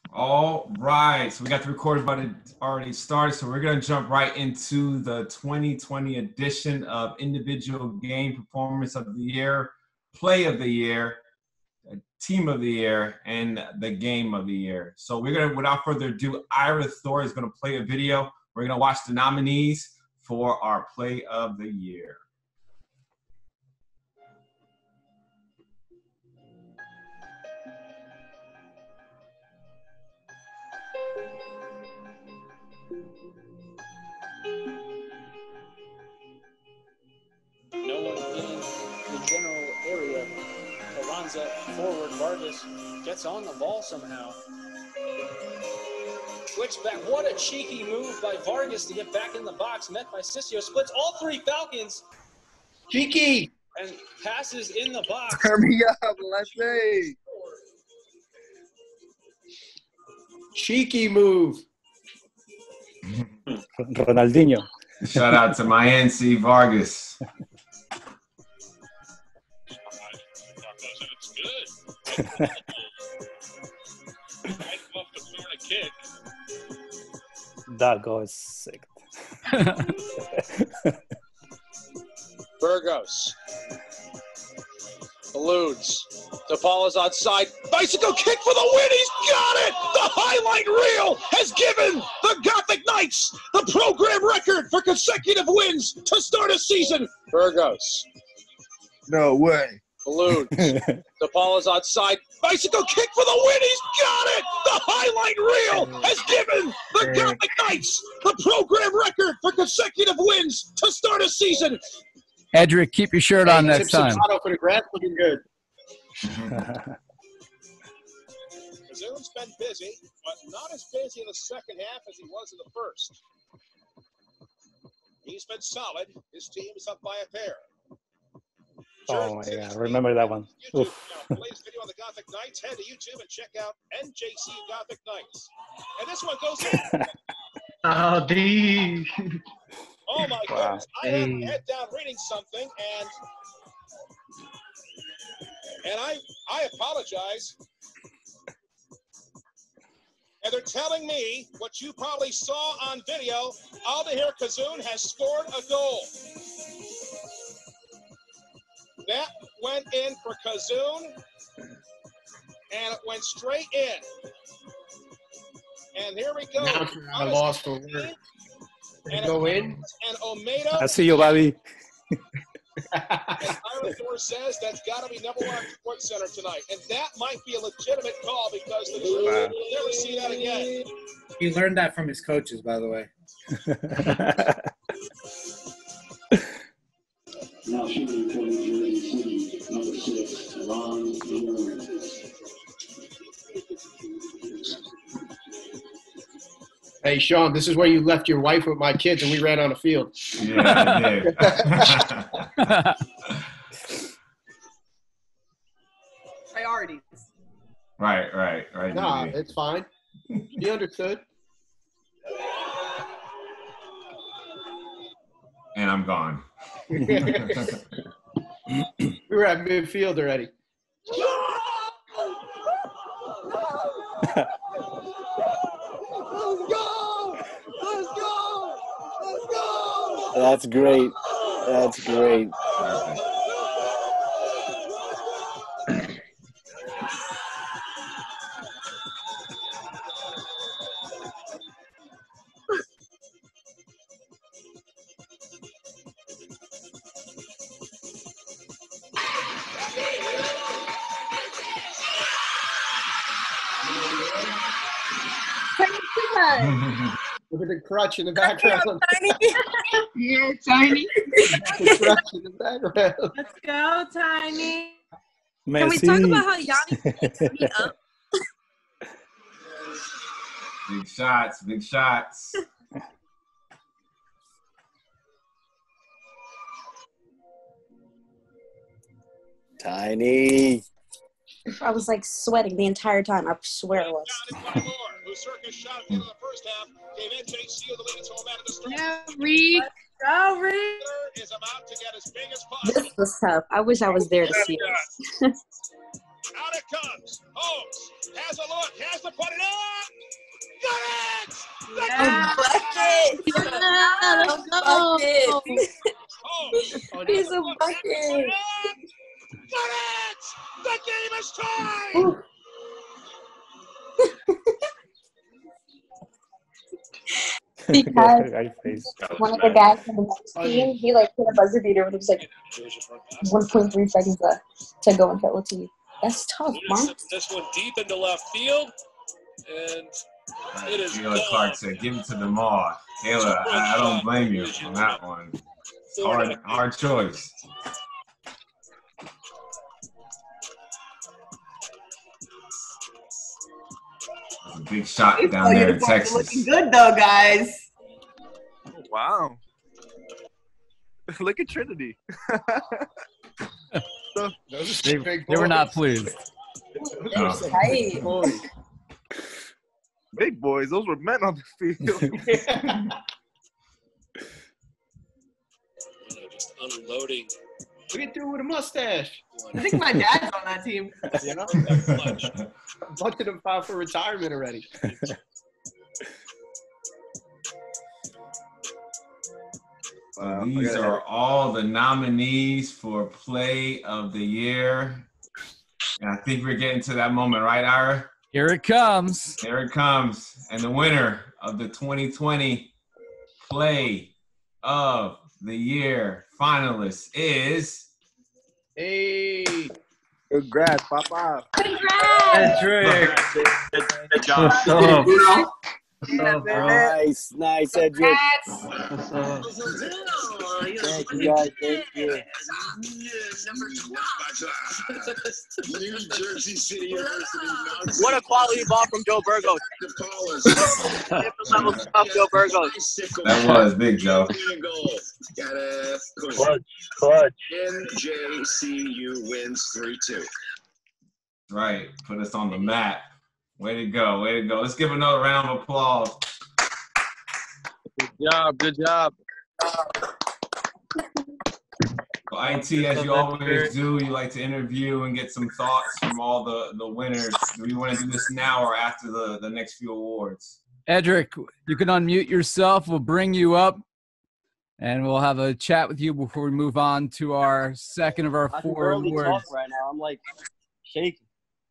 All right, so we got the recording button already started, so we're going to jump right into the 2020 edition of Individual Game Performance of the Year, Play of the Year, Team of the Year, and the Game of the Year. So we're going to, without further ado, Ira Thor is going to play a video. We're going to watch the nominees for our Play of the Year. No one in the general area. Carranza forward. Vargas gets on the ball somehow. Switchback. What a cheeky move by Vargas to get back in the box. Met by Sissio. Splits all three Falcons. Cheeky. And passes in the box. Turn me up. Let's see. Cheeky move. Ronaldinho. Shout out to my NC Vargas. It's good. Right off the corner kick. That goal is sick. Burgos eludes. DePaula's outside. Bicycle kick for the win. He's got it. The highlight reel has given the Gothic Knights the program record for consecutive wins to start a season. Burgos. No way. Eludes. DePaula's outside. Bicycle kick for the win. He's got it. The highlight reel has given the Gothic Knights the program record for consecutive wins to start a season. Edric, keep your shirt on next time. For the grass looking good. Kazoon's been busy, but not as busy in the second half as he was in the first. He's been solid. His team is up by a pair. Oh my God, remember that one. Oof. Now, latest video on the Gothic Knights. Head to YouTube and check out NJC Gothic Knights. And this one goes in. Oh, D. Oh my goodness. I had my head down reading something, and I apologize. And they're telling me what you probably saw on video. Aldahir Kazoon has scored a goal. That went in for Kazoon, and it went straight in. And here we go. Now for a loss for work. And go in. And Omeda. I see you, Bobby. And Ira Thor says that's got to be number one Sports Center tonight. And that might be a legitimate call because the truth will never see that again. He learned that from his coaches, by the way. Now shooting for New Jersey City, number 6, Ron Jones. Hey, Sean, this is where you left your wife with my kids and we ran on the field. Yeah, I did. Priorities. Right. Nah, it's fine. He understood. And I'm gone. We were at midfield already. That's great. That's great. Look at the crutch in the background. Tiny. Yeah, Tiny. The crutch in the background. Let's go, Tiny. Messi. Can we talk about how Yanni picks me up? Big shots. Tiny. I was like sweating the entire time. I swear it was. Yeah, Reed. Go, Reed. This was tough. I wish I was there to see it. Out it comes. Holmes has a look, has to put it up. Got it! The He's a bucket. Got it! The game is tied! He had one of the guys from the next team. He like hit a buzzer beater when it was like 1.3 seconds left to go into OT. That's tough, man. This one deep into left field, and it is Taylor Clark said, "Give it to them all." Taylor, I don't blame you on that one. Hard choice. That's a big shot down there in Texas. Looking good though, guys. Wow. Look at Trinity. They were not pleased. Big boys, those were men on the field. Just unloading. Look at dude with a mustache. I think my dad's on that team. You know? A bunch of them filed for retirement already. So these are all the nominees for Play of the Year. And I think we're getting to that moment, right, Ira? Here it comes. Here it comes. And the winner of the 2020 Play of the Year finalist is... Hey. Congrats, Papa. Congrats. Edric. Good job. What's up, bro? Nice, Edric. Congrats. What's up? Thank you, guys. Thank you. Number 12. New Jersey City University. What a quality ball from Joe Burgos. Level stuff, Joe Burgos. That was big, Joe. Clutch. NJCU wins 3-2. Right. Put us on the map. Way to go. Way to go. Let's give another round of applause. Good job. Well, IT, as you always do, you like to interview and get some thoughts from all the winners. Do you want to do this now or after the next few awards? Edric, you can unmute yourself. We'll bring you up, and we'll have a chat with you before we move on to our second of our I can 4 barely awards. talk right now. I'm like shaking.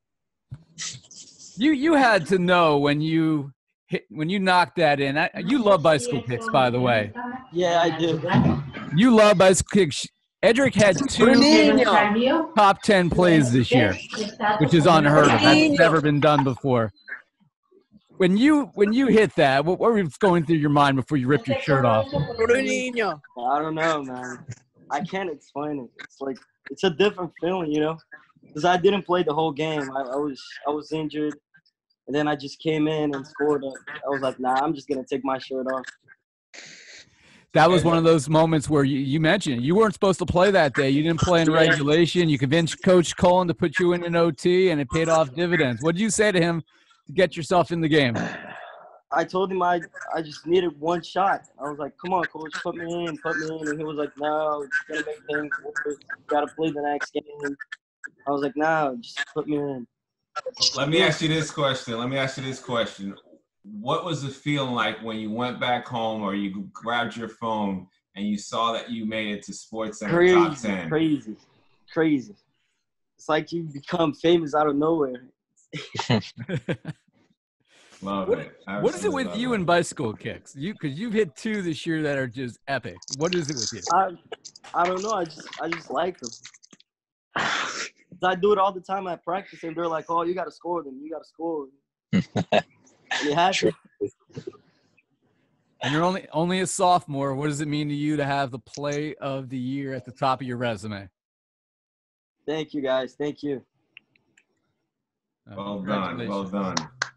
You had to know when you knocked that in. You love bicycle kicks, by the way. Yeah, I do. You love bicycle kicks. Edric had 2 top 10 plays this year, which is unheard of. That's never been done before. When you hit that, what was going through your mind before you ripped your shirt off? I don't know, man. I can't explain it. It's like it's a different feeling, you know, because I didn't play the whole game. I was injured, and then I just came in and scored. I was like, nah, I'm just gonna take my shirt off. That was one of those moments where you mentioned you weren't supposed to play that day. You didn't play in regulation. You convinced Coach Cullen to put you in an OT, and it paid off dividends. What did you say to him to get yourself in the game? I told him I just needed one shot. I was like, come on, Coach, put me in. And he was like, no, it's going to make things worse. You got to play the next game. I was like, no, just put me in. Let me ask you this question. What was the feeling like when you went back home or you grabbed your phone and you saw that you made it to SportsCenter top 10? Crazy. It's like you become famous out of nowhere. Love it. What is it with you and bicycle kicks? Because you've hit 2 this year that are just epic. What is it with you? I don't know. I just like them. I do it all the time at practice, and they're like, "Oh, you got to score them. You got to score." You have to. And you're only a sophomore. What does it mean to you to have the Play of the Year at the top of your resume? Thank you, guys. Thank you. Well done. Well done.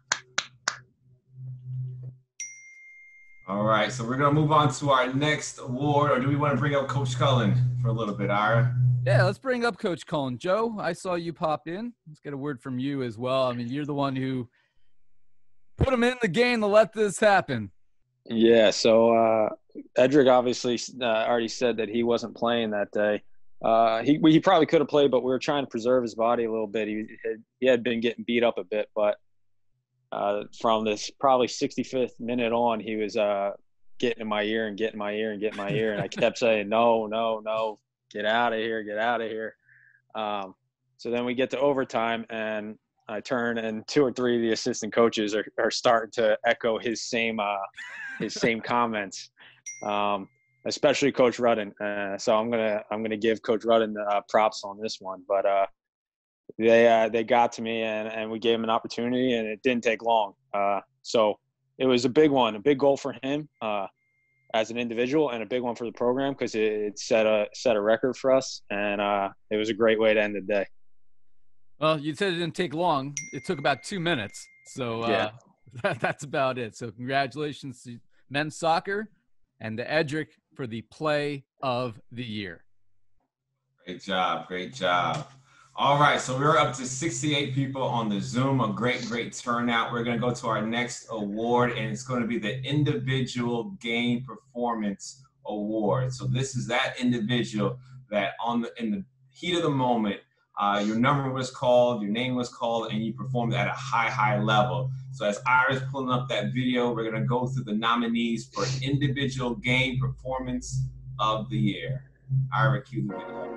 All right, so we're going to move on to our next award, or do we want to bring up Coach Cullen for a little bit, Ira? Yeah, let's bring up Coach Cullen. Joe, I saw you pop in. Let's get a word from you as well. I mean, you're the one who put him in the game to let this happen. Yeah, so Edric obviously already said that he wasn't playing that day. He probably could have played, but we were trying to preserve his body a little bit. He had been getting beat up a bit, but from this probably 65th minute on, he was getting in my ear and getting my ear and getting my ear, and I kept saying, no, get out of here, get out of here. So then we get to overtime, and I turn, and 2 or 3 of the assistant coaches are starting to echo his same comments, especially Coach Rudden. So I'm gonna give Coach Rudden props on this one. But they got to me, and we gave him an opportunity, and it didn't take long. So it was a big one, a big goal for him as an individual, and a big one for the program because it set a record for us, and it was a great way to end the day. Well, you said it didn't take long. It took about 2 minutes. So Yeah. That's about it. So congratulations to men's soccer and to Edric for the play of the year. Great job. Great job. All right. So we're up to 68 people on the Zoom. A great, great turnout. We're going to go to our next award, and it's going to be the Individual Game Performance Award. So this is that individual that in the heat of the moment, your number was called, your name was called, and you performed at a high level. So as Ira's pulling up that video, we're going to go through the nominees for Individual Game Performance of the Year. Ira, cue the video.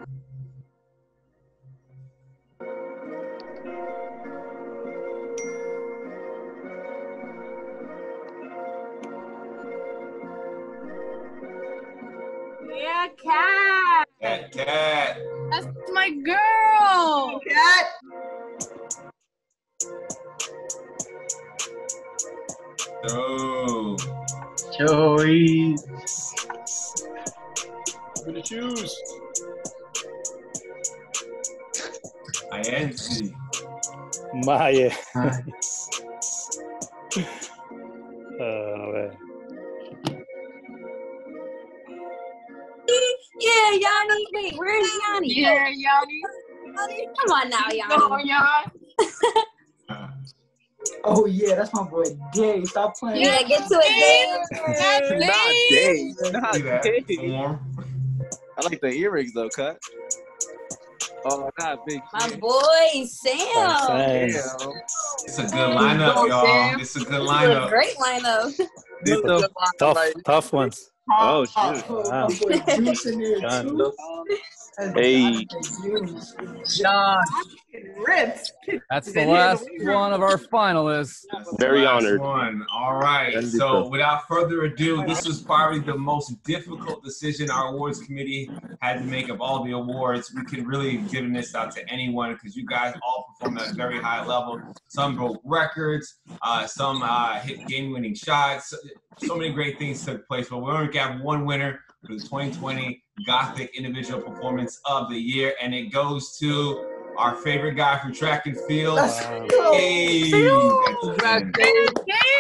Yeah, Cat. Cat. That's my girl. Cat. Oh. Joey. For the shoes. INC. Maya. A ver. Yeah, Yanni. Wait, where's Yanni? Yeah, Yanni. Come on now, Yanni. Come on, Yanni. Oh yeah, that's my boy Dave. Stop playing. Yeah, get to it, Dave. Not Dave. Not See that? Dave. Form. I like the earrings though, cut. Oh, not big. My boy, Sam. Damn. It's a good lineup, y'all. It's a good lineup. Great lineup. These are Tough ones. Oh shoot. Wow. Juice in there too. Hey. John. Ripped. That's the last one of our finalists. Very Last honored. one. All right. So without further ado, this was probably the most difficult decision our awards committee had to make of all the awards. We could really have given this out to anyone because you guys all performed at a very high level. Some broke records. Some hit game-winning shots. So many great things took place. But we're going to have one winner for the 2020 Gothic Individual Performance of the Year, and it goes to our favorite guy from track and field, Dave. Congratulations.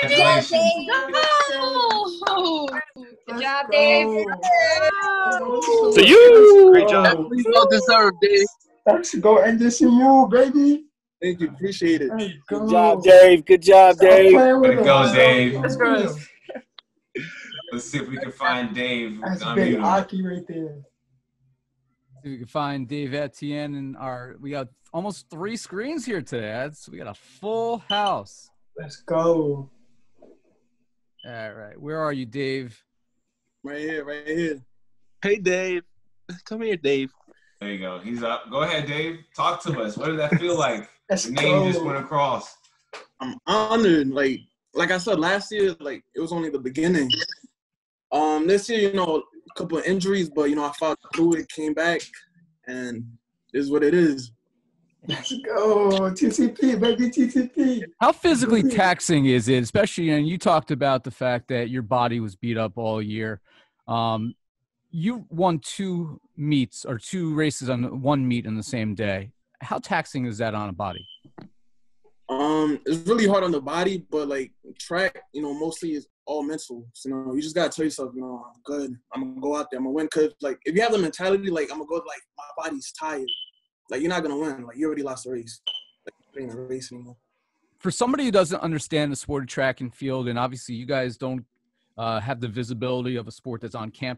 Good job, Dave. To you. Great job. You well deserved, Dave. Let's go NDCU, baby. Thank you. Appreciate it. Good job, Dave. Good job, Dave. Way to go, Dave. That's great. Let's see if we can find Dave. That's big Aki right there. See if we can find Dave Etienne in we got almost 3 screens here today. We got a full house. Let's go. All right. Where are you, Dave? Right here. Hey, Dave. Come here, Dave. There you go. He's up. Go ahead, Dave. Talk to us. What did that feel like? Let's The name go. just went across. I'm honored. Like I said last year, it was only the beginning. This year, a couple of injuries, but I fought through it, came back, and this is what it is. Let's go. TTP, baby, TTP. How physically taxing is it? Especially, you talked about the fact that your body was beat up all year. You won 2 meets or 2 races on 1 meet in the same day. How taxing is that on a body? It's really hard on the body, but track, mostly is all mental. So, you just gotta tell yourself, I'm good. I'm gonna go out there. I'm gonna win. Cause if you have the mentality, I'm gonna go, my body's tired. You're not gonna win. You already lost the race. You ain't a race anymore. For somebody who doesn't understand the sport of track and field, and obviously you guys don't have the visibility of a sport that's on campus,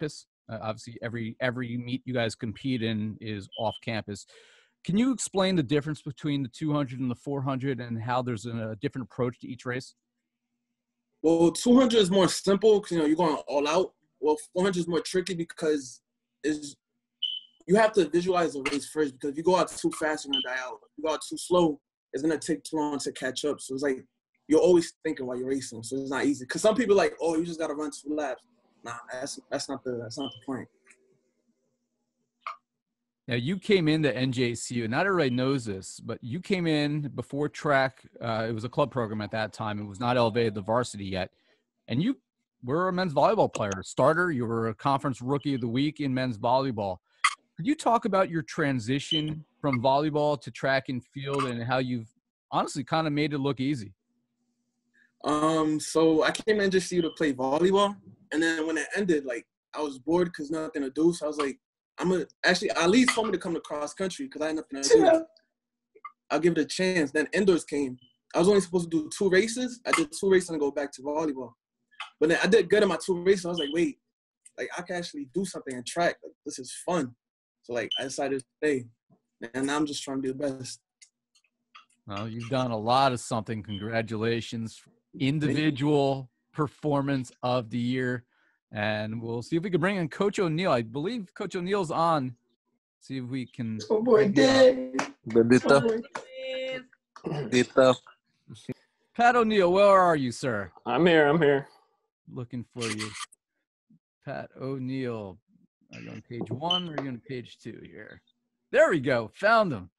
Obviously, every meet you guys compete in is off campus. Can you explain the difference between the 200 and the 400 and how there's a different approach to each race? Well, 200 is more simple because, you're going all out. Well, 400 is more tricky because you have to visualize the race first, because if you go out too fast, you're going to die out. If you go out too slow, it's going to take too long to catch up. So it's like you're always thinking while you're racing. So it's not easy. Because some people are like, oh, you just got to run 2 laps. Nah, that's not the point. Now, you came into NJCU. Not everybody knows this, but you came in before track. It was a club program at that time. It was not elevated to varsity yet. And you were a men's volleyball player, starter. You were a conference rookie of the week in men's volleyball. Could you talk about your transition from volleyball to track and field and how you've honestly kind of made it look easy? So I came in just to play volleyball, and then when it ended, like, I was bored because nothing to do. So I was like, at least told me to come to cross country because I had nothing to do. I'll give it a chance. Then indoors came. I was only supposed to do 2 races. I did 2 races and go back to volleyball. But then I did good in my 2 races. I was like, wait, like, I can actually do something in track. Like, this is fun. So, like, I decided to stay. And now I'm just trying to be the best. Well, you've done a lot of something. Congratulations. Individual performance of the year. And we'll see if we can bring in Coach O'Neill. I believe Coach O'Neill's on. See if we can. Oh, boy, Dave. Bendito. Bendito. Pat O'Neill, where are you, sir? I'm here. Looking for you. Pat O'Neill. Are you on page 1 or are you on page 2 here? There we go. Found him.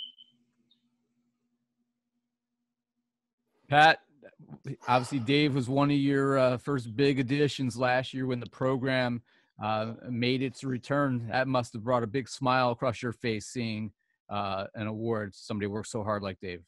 Pat, obviously Dave was one of your first big additions last year when the program made its return. That must have brought a big smile across your face seeing an award. Somebody worked so hard like Dave.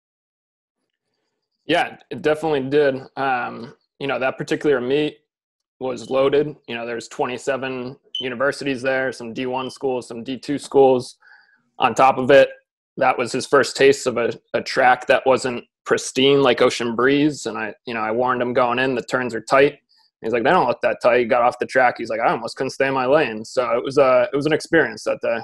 Yeah, it definitely did. That particular meet was loaded. There's 27 universities there, some D1 schools, some D2 schools. On top of it, that was his first taste of a track that wasn't pristine like Ocean Breeze. And I warned him going in, the turns are tight. He's like, they don't look that tight. He got off the track. He's like, I almost couldn't stay in my lane. So it was an experience that day.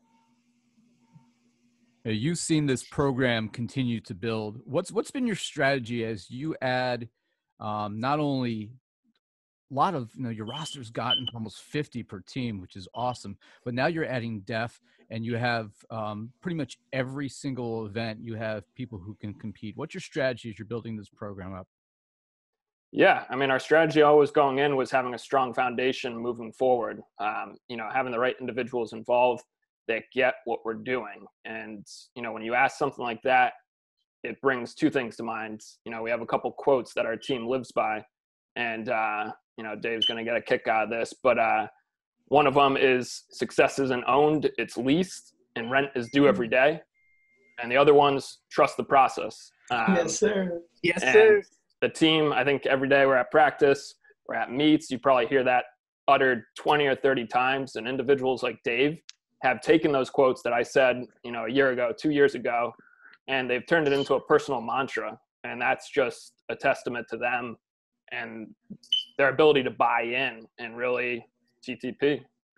You've seen this program continue to build. What's been your strategy as you add not only a lot of, your roster's gotten almost 50 per team, which is awesome, but now you're adding depth and you have pretty much every single event, you have people who can compete. What's your strategy as you're building this program up? Yeah, our strategy always going in was having a strong foundation moving forward. Having the right individuals involved that get what we're doing. And, when you ask something like that, it brings 2 things to mind. We have a couple quotes that our team lives by, and, Dave's going to get a kick out of this, but one of them is success isn't owned, it's leased, and rent is due every day. And the other one's trust the process. Yes, sir. Yes, sir. The team, I think every day we're at practice, we're at meets, you probably hear that uttered 20 or 30 times, and individuals like Dave have taken those quotes that I said, a year ago, 2 years ago, and they've turned it into a personal mantra. And that's just a testament to them and their ability to buy in and really TTP.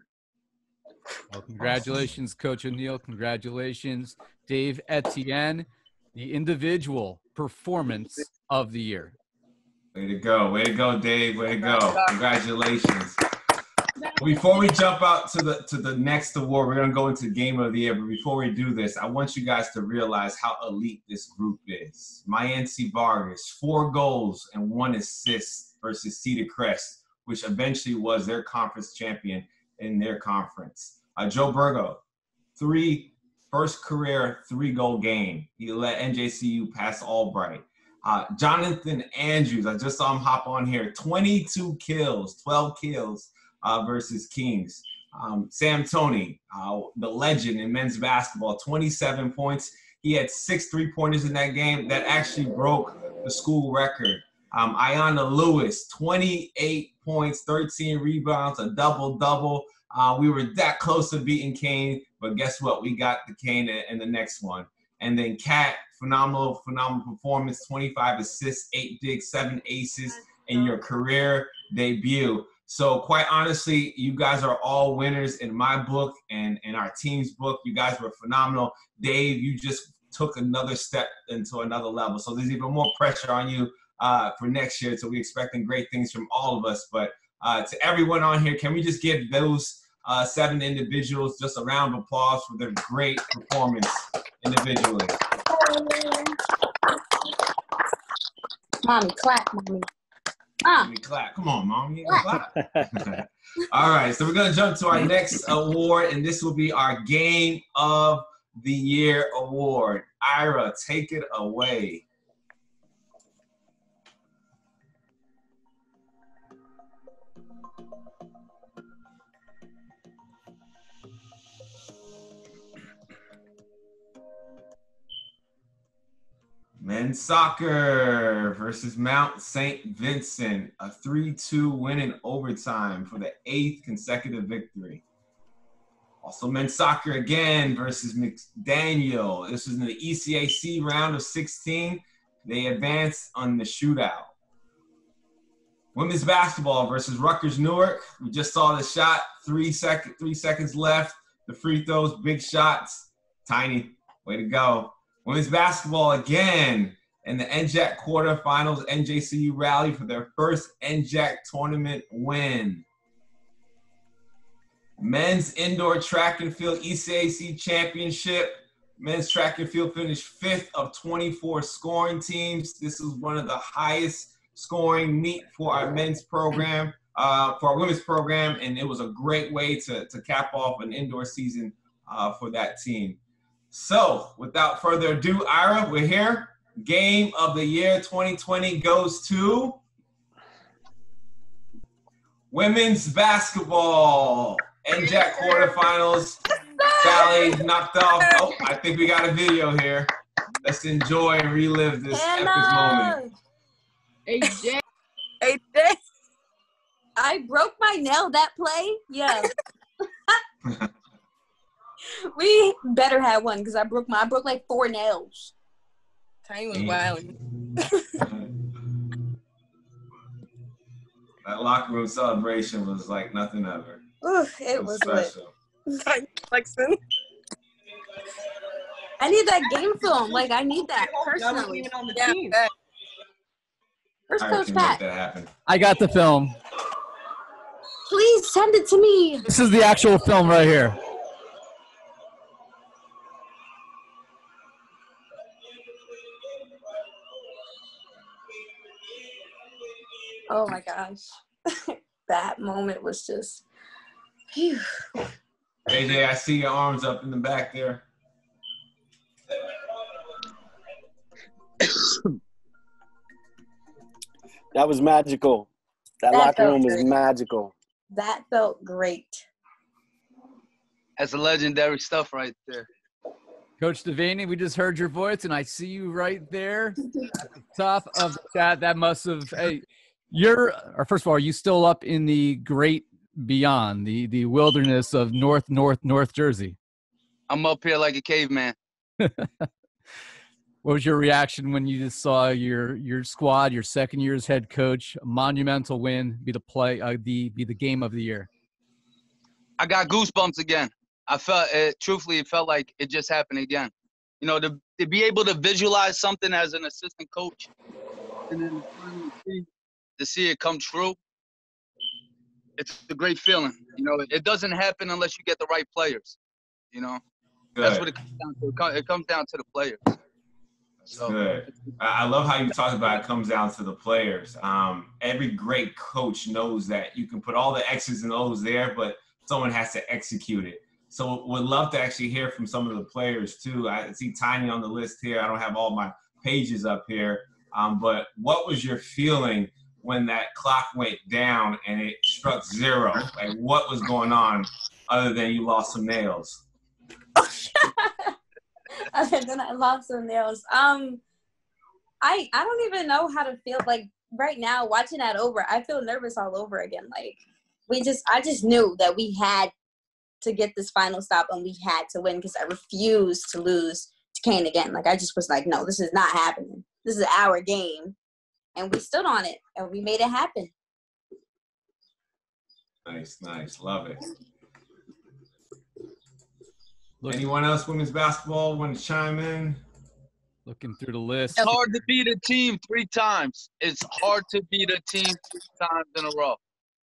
Well, congratulations, Coach O'Neill. Congratulations, Dave Etienne, the individual performance of the year. Way to go, Dave. Way to go. Congratulations. Before we jump out to the next award, we're going to go into Game of the Year. But before we do this, I want you guys to realize how elite this group is. Mayensi Vargas, 4 goals and 1 assist versus Cedar Crest, which eventually was their conference champion in their conference. Joe Burgo, first career 3-goal game. He led NJCU past Albright. Jonathan Andrews, I just saw him hop on here, 22 kills, 12 kills. Versus Kings. Sam Toney, the legend in men's basketball, 27 points. He had 6 3-pointers in that game. That actually broke the school record. Ayanna Lewis, 28 points, 13 rebounds, a double-double. We were that close to beating Kane, but guess what? We got the Kane in the next one. And then Kat, phenomenal performance, 25 assists, 8 digs, 7 aces in your career debut. So quite honestly, you guys are all winners in my book and in our team's book. You guys were phenomenal. Dave, you just took another step into another level. So there's even more pressure on you for next year. So we're expecting great things from all of us. But to everyone on here, can we just give those 7 individuals just a round of applause for their great performance individually? Mommy, clap, mommy. Mommy, clap. Come on, Mom. You clap. All right, so we're going to jump to our next award, and this will be our Game of the Year award. Ira, take it away. Men's soccer versus Mount St. Vincent, a 3-2 win in overtime for the 8th consecutive victory. Also men's soccer again versus McDaniel. This was in the ECAC round of 16. They advanced on the shootout. Women's basketball versus Rutgers Newark. We just saw the shot, 3 seconds left. The free throws, big shots. Tiny, way to go. Women's basketball again in the NJAC quarterfinals. NJCU rally for their first NJAC tournament win. Men's indoor track and field ECAC championship. Men's track and field finished 5th of 24 scoring teams. This is one of the highest scoring meet for our men's program, for our women's program, and it was a great way to cap off an indoor season for that team. So, without further ado, Ira, we're here. Game of the Year 2020 goes to women's basketball. NJAC quarterfinals. Sally knocked off. Oh, I think we got a video here. Let's enjoy and relive this epic moment. Hey, Jay. Hey, Jay. I broke my nail that play. Yeah. We better have one because I broke like 4 nails. Tiny was wild. That locker room celebration was like nothing ever. Oof, it was special. Flexing. I need that game film. Like, I need that personally. Even on the Yeah. team. Where's I Coach can Pat? make that happen. I got the film. Please send it to me. This is the actual film right here. Oh my gosh. That moment was just, phew. AJ, I see your arms up in the back there. That was magical. That locker room was magical. That felt great. That's legendary stuff right there. Coach Devaney, we just heard your voice, and I see you right there at the top of the chat. That must have, hey, first of all, are you still up in the great beyond, the wilderness of North Jersey? I'm up here like a caveman. What was your reaction when you just saw your squad, your second year's head coach, a monumental win, be the game of the year? I got goosebumps again. I felt it. Truthfully, it felt like it just happened again. You know, to be able to visualize something as an assistant coach, and then to see it come true, it's a great feeling. You know, it doesn't happen unless you get the right players. You know, that's what it comes down to. It comes down to the players. So, good. I love how you talk about it comes down to the players. Every great coach knows that you can put all the X's and O's there, but someone has to execute it. So would love to actually hear from some of the players too. I see Tiny on the list here. I don't have all my pages up here. But what was your feeling when that clock went down and it struck 0? Like, what was going on other than you lost some nails? Other than I lost some nails. I don't even know how to feel. Like, right now, watching that over, I feel nervous all over again. Like, I just knew that we had to get this final stop and we had to win because I refused to lose to Kane again. Like, I just was like, no, this is not happening. This is our game. And we stood on it and we made it happen. Nice, nice. Love it. Look, Anyone else women's basketball want to chime in? Looking through the list. It's hard to beat a team 3 times. It's hard to beat a team 3 times in a row.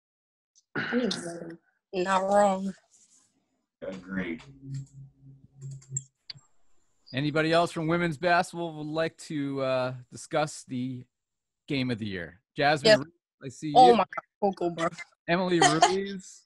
Not wrong. Agreed. Anybody else from women's basketball would like to discuss the game of the year? Jasmine, Yep. I see you. Oh my God, Coco, bro. Emily Ruiz.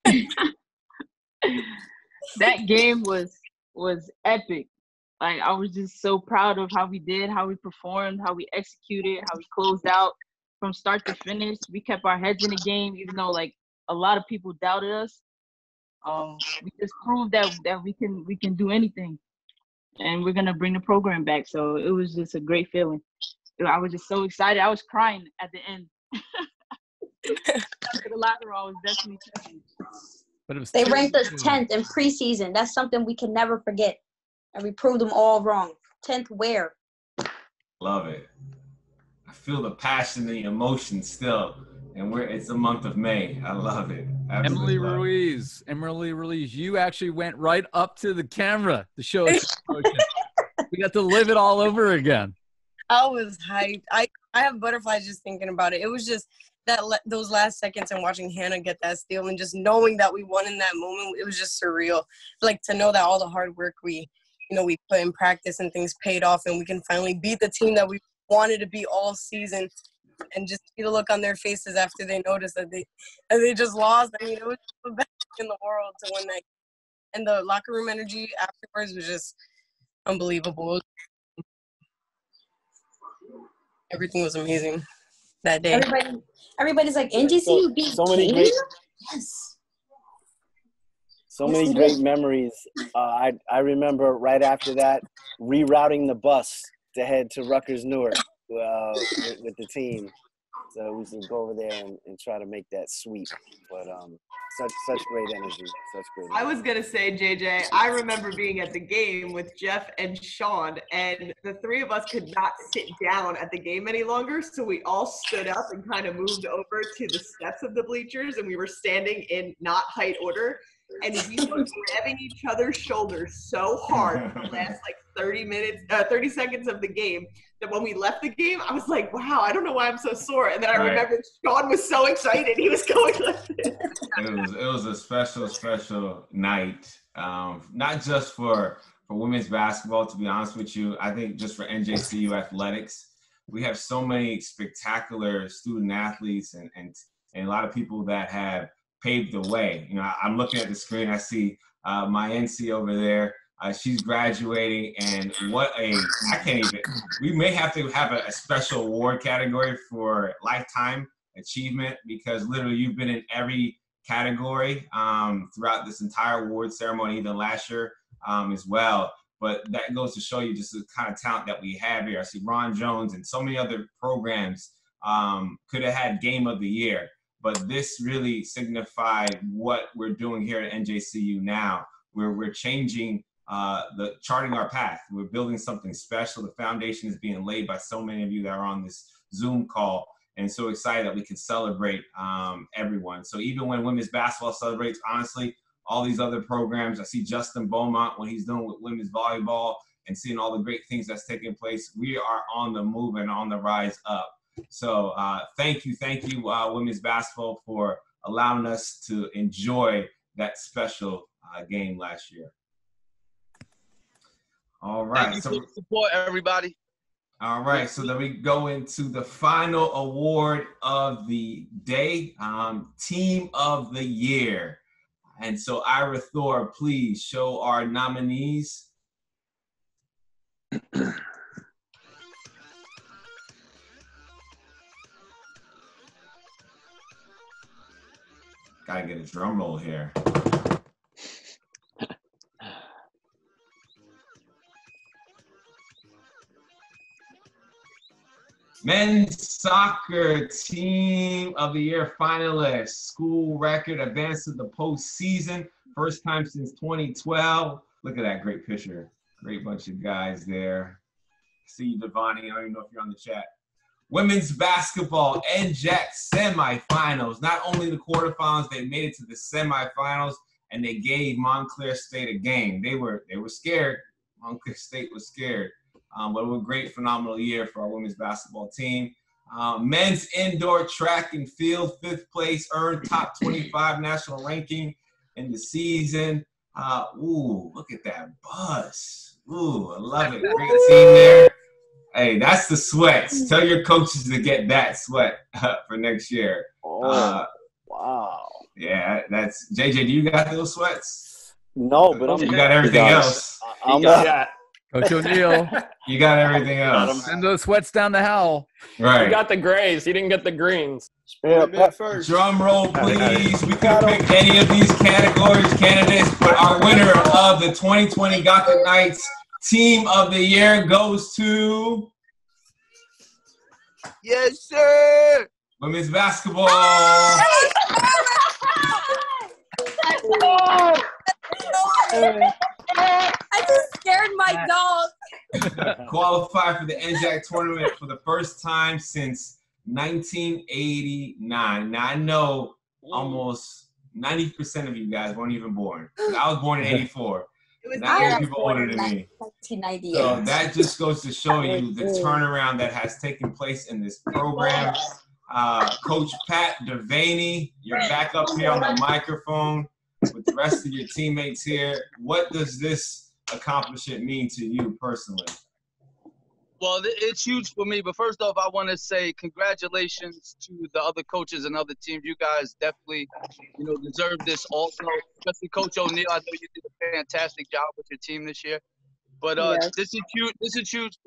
That game was epic. Like, I was just so proud of how we did, how we performed, how we executed, how we closed out from start to finish. We kept our heads in the game, even though like a lot of people doubted us. We just proved that we can do anything, and we're gonna bring the program back. So it was just a great feeling. I was just so excited. I was crying at the end. After the locker room, I was definitely crying. But it was They ranked us 10th in preseason. That's something we can never forget. And we proved them all wrong. 10th where? Love it. I feel the passion and the emotion still. And it's the month of May. I love it. Absolutely love it. Emily Ruiz, you actually went right up to the camera to show us emotion. We got to live it all over again. I was hyped. I have butterflies just thinking about it. It was just those last seconds and watching Hannah get that steal and just knowing that we won in that moment. It was just surreal. Like, to know that all the hard work we put in practice and things paid off, and we can finally beat the team that we wanted to beat all season, and just see the look on their faces after they noticed that they just lost. I mean, it was the best thing in the world to win that. And the locker room energy afterwards was just unbelievable. Everything was amazing that day. Everybody's like, NGCU beat Kane? Yes. So many great memories. I remember right after that rerouting the bus to head to Rutgers Newark with the team. So we should go over there and try to make that sweep. But such great energy. I was going to say, JJ, I remember being at the game with Jeff and Sean, and the 3 of us could not sit down at the game any longer, so we all stood up and kind of moved over to the steps of the bleachers, and we were standing in not height order, and we were grabbing each other's shoulders so hard for the last 30 seconds of the game, that when we left the game, I was like, wow, I don't know why I'm so sore. And then I remembered Sean was so excited. He was going like this. It was a special night, not just for women's basketball, to be honest with you. I think just for NJCU athletics, we have so many spectacular student athletes and a lot of people that have paved the way. I'm looking at the screen. I see my NC over there. She's graduating, and we may have to have a special award category for lifetime achievement, because literally you've been in every category throughout this entire award ceremony, even last year as well. But that goes to show you just the kind of talent that we have here. I see Ron Jones and so many other programs could have had game of the year, but this really signified what we're doing here at NJCU now. We're changing charting our path. We're building something special. The foundation is being laid by so many of you that are on this Zoom call, and so excited that we can celebrate everyone. So even when women's basketball celebrates, honestly, all these other programs, I see Justin Beaumont, what he's doing with women's volleyball and seeing all the great things that's taking place. We are on the move and on the rise up. So thank you, women's basketball, for allowing us to enjoy that special game last year. All right. Thank you for the support, everybody. All right. So then we go into the final award of the day, Team of the Year. And so Ira Thor, please show our nominees. Gotta get a drum roll here. Men's Soccer Team of the Year finalists. School record, advanced to the postseason. First time since 2012. Look at that great picture. Great bunch of guys there. See you, Devani. I don't even know if you're on the chat. Women's basketball, NJAC semifinals. Not only the quarterfinals, they made it to the semifinals, and they gave Montclair State a game. They were scared. Montclair State was scared. But it was a great, phenomenal year for our women's basketball team. Men's indoor track and field, 5th place, earned top 25 national ranking in the season. Look at that buzz. Ooh, I love it. Great team there. Hey, that's the sweats. Tell your coaches to get that sweat for next year. Wow. Yeah, that's JJ. Do you got those sweats? No, but you got everything else. Coach O'Neal. You got everything else. Send those sweats down to Howell. Right. He got the grays. He didn't get the greens. Drum roll, please. We could pick any of these candidates, but our winner of the 2020 Gothic Knights Team of the Year goes to... Yes, sir. Women's basketball. I just scared my dog. Qualify for the NJAC tournament for the first time since 1989. Now, I know almost 90% of you guys weren't even born. I was born in 84. Not many people older than me. 1998. So that just goes to show you the turnaround that has taken place in this program. Coach Pat Devaney, you're back up here on the microphone with the rest of your teammates here. What does this accomplishment mean to you personally? Well, it's huge for me. But first off, I want to say congratulations to the other coaches and other teams. You guys definitely, deserve this also. Especially Coach O'Neal. I know you did a fantastic job with your team this year. But this is huge. This is huge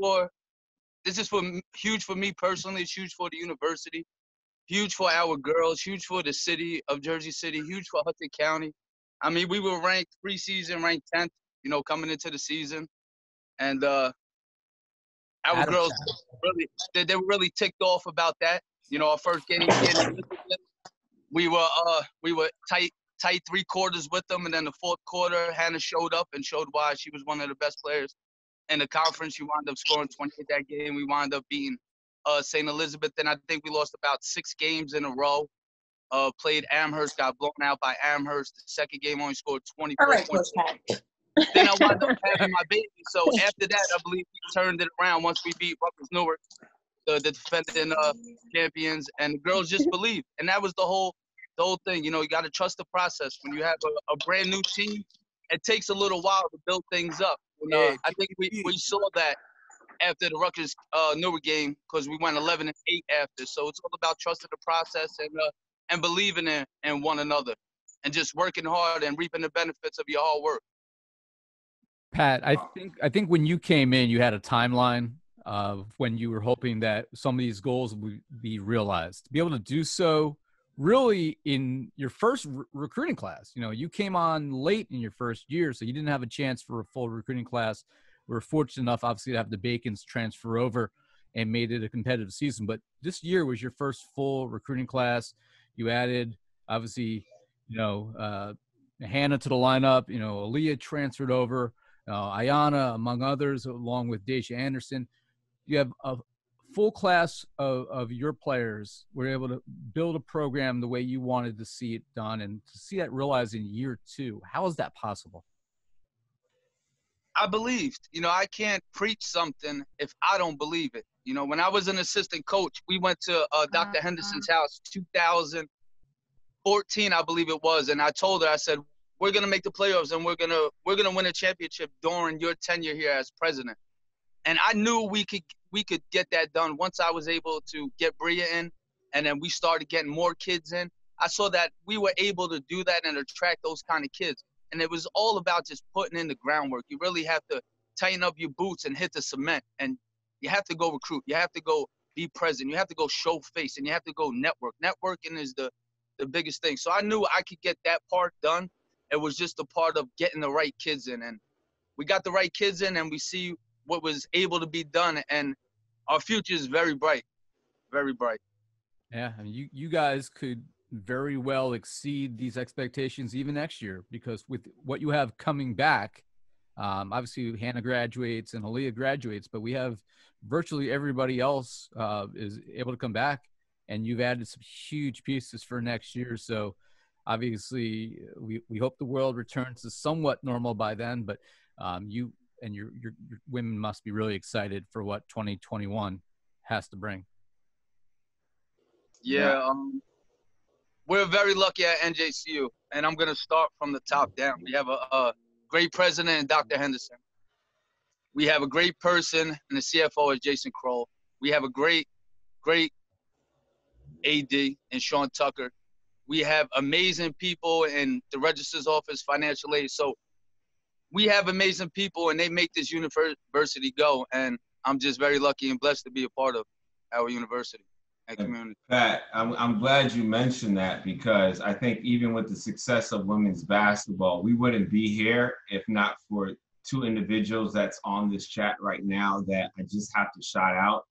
for me personally. It's huge for the university. Huge for our girls. Huge for the city of Jersey City. Huge for Hudson County. I mean, we were ranked preseason, ranked 10th. Coming into the season, and our girls they were really ticked off about that. Our first game, we were tight 3 quarters with them, and then the 4th quarter, Hannah showed up and showed why she was one of the best players in the conference. She wound up scoring 28 that game. We wound up beating St. Elizabeth, and I think we lost about 6 games in a row. Played Amherst, got blown out by Amherst. The 2nd game only scored 24 points. Then I wound up having my baby. So after that, I believe we turned it around once we beat Rutgers Newark, the defending champions, and the girls just believed. And that was the whole thing. You got to trust the process. When you have a brand new team, it takes a little while to build things up. And, I think we saw that after the Rutgers Newark game, because we went 11-8 after. So it's all about trusting the process and believing in one another, and just working hard and reaping the benefits of your hard work. Pat, I think when you came in, you had a timeline of when you were hoping that some of these goals would be realized. To be able to do so really in your first recruiting class. You came on late in your first year, so you didn't have a chance for a full recruiting class. We were fortunate enough, obviously, to have the Bacons transfer over and made it a competitive season. But this year was your first full recruiting class. You added, obviously, Hannah to the lineup. Aaliyah transferred over. Ayana, among others, along with Daisha Anderson. You have a full class of your players were able to build a program the way you wanted to see it done, and to see that realized in year 2. How is that possible? I believed. I can't preach something if I don't believe it. When I was an assistant coach, we went to Dr. Henderson's house 2014, I believe it was, and I told her, I said, we're gonna make the playoffs, and we're gonna win a championship during your tenure here as president. And I knew we could get that done once I was able to get Bria in, and then we started getting more kids in. I saw that we were able to do that and attract those kind of kids. And it was all about just putting in the groundwork. You really have to tighten up your boots and hit the cement. And you have to go recruit. You have to go be present. You have to go show face, and you have to go network. Networking is the biggest thing. So I knew I could get that part done. It was just a part of getting the right kids in. And we got the right kids in, and we see what was able to be done. And our future is very bright, very bright. Yeah, I mean, you guys could very well exceed these expectations even next year, because with what you have coming back, Obviously, Hannah graduates and Aaliyah graduates, but we have virtually everybody else is able to come back, and you've added some huge pieces for next year. So obviously, we hope the world returns to somewhat normal by then, but you and your women must be really excited for what 2021 has to bring. Yeah, we're very lucky at NJCU, and I'm going to start from the top down. We have a great president in Dr. Henderson. We have a great person, and the CFO is Jason Kroll. We have a great AD in Sean Tucker. We have amazing people in the registrar's office, financial aid. So we have amazing people, and they make this university go. And I'm just very lucky and blessed to be a part of our university and community. Pat, I'm glad you mentioned that, because I think even with the success of women's basketball, we wouldn't be here if not for two individuals that's on this chat right now that I just have to shout out.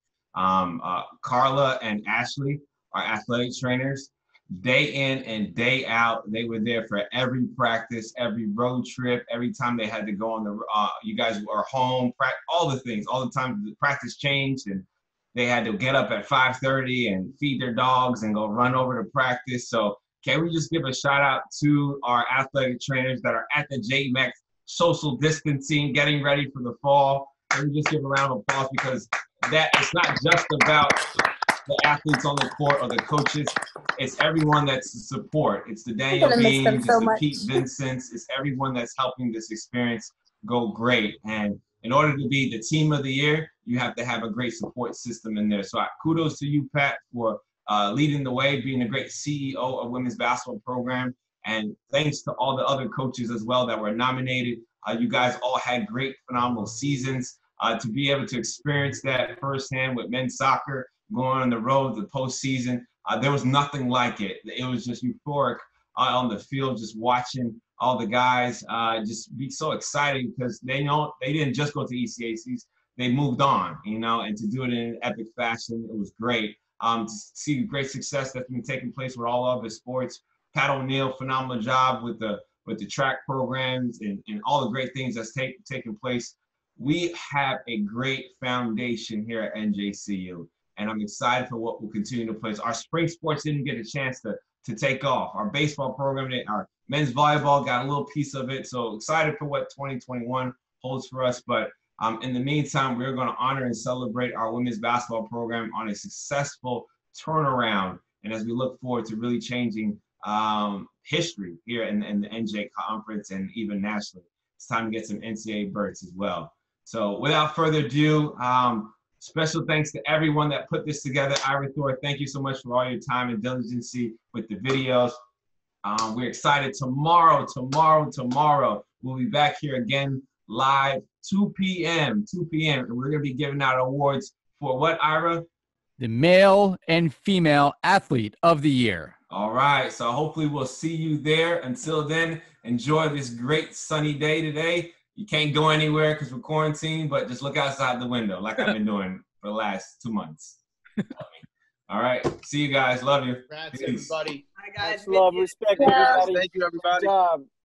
Carla and Ashley are athletic trainers. Day in and day out, they were there for every practice, every road trip, every time they had to go on the, you guys were home, all the things, all the time the practice changed, and they had to get up at 5:30 and feed their dogs and go run over to practice. So can we just give a shout out to our athletic trainers that are at the JMEX social distancing, getting ready for the fall? Can we just give a round of applause, because that it's not just about the athletes on the court or the coaches. It's everyone that's the support. It's the Daniel Beans, it's the Pete Vincents, it's everyone that's helping this experience go great. And in order to be the team of the year, you have to have a great support system in there. So kudos to you, Pat, for leading the way, being a great CEO of women's basketball program. And thanks to all the other coaches as well that were nominated. You guys all had great, phenomenal seasons. To be able to experience that firsthand with men's soccer, going on the road, the postseason, there was nothing like it. It was just euphoric on the field, just watching all the guys just be so excited, because they didn't just go to ECACs, they moved on, and to do it in an epic fashion, it was great. To see great success that's been taking place with all other sports. Pat O'Neill, phenomenal job with the track programs and all the great things that's taking place. We have a great foundation here at NJCU, and I'm excited for what will continue to place. Our spring sports didn't get a chance to take off. Our baseball program, our men's volleyball got a little piece of it. So excited for what 2021 holds for us. But in the meantime, we're going to honor and celebrate our women's basketball program on a successful turnaround. And as we look forward to really changing history here in the NJ conference and even nationally, it's time to get some NCAA berths as well. So without further ado, special thanks to everyone that put this together. Ira Thor, thank you so much for all your time and diligence with the videos. We're excited. Tomorrow, we'll be back here again live, 2 p.m. And we're going to be giving out awards for what, Ira? The Male and Female Athlete of the Year. All right. So hopefully we'll see you there. Until then, enjoy this great sunny day today. You can't go anywhere because we're quarantined, but just look outside the window like I've been doing for the last 2 months. All right. See you guys. Love you. Congrats, everybody. Hi, guys. Love, respect, everybody. Thank you, everybody. Good job.